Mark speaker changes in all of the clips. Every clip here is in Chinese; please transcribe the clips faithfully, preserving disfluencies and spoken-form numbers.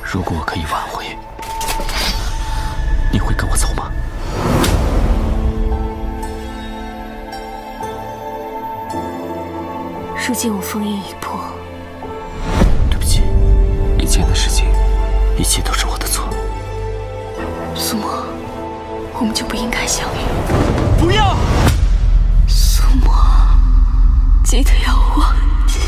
Speaker 1: 如果我可以挽回，你会跟我走吗？
Speaker 2: 如今我封印已破，
Speaker 1: 对不起，以前的事情，一切都是我的错。
Speaker 2: 苏沫，我们就不应该相遇。
Speaker 1: 不要，
Speaker 2: 苏沫，记得要忘记。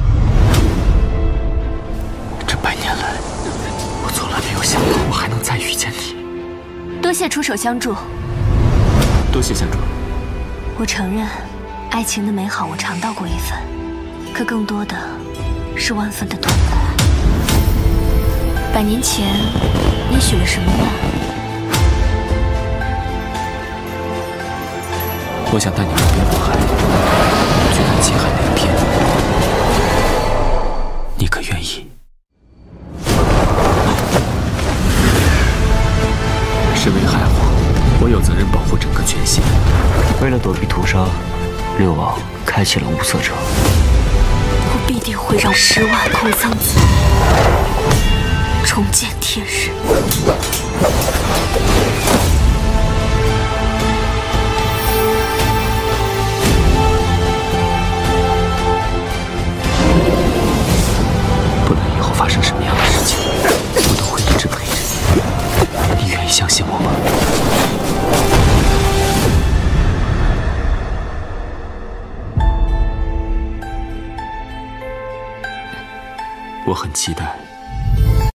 Speaker 1: 这百年来，我从来没有想过我还能再遇见你。
Speaker 2: 多谢出手相助。
Speaker 1: 多谢相助。
Speaker 2: 我承认，爱情的美好我尝到过一份，可更多的是万分的痛苦。百年前，你许了什么愿？
Speaker 1: 我想带你游遍火海，去看极海那一片，你可愿意？身为海皇，我有责任保护整个全线。
Speaker 3: 为了躲避屠杀，六王开启了无色者。
Speaker 2: 我必定会让十万空桑子重见天日。
Speaker 1: 不论以后发生什么样的事情，我都会一直陪着你。你愿意相信我吗？我很期待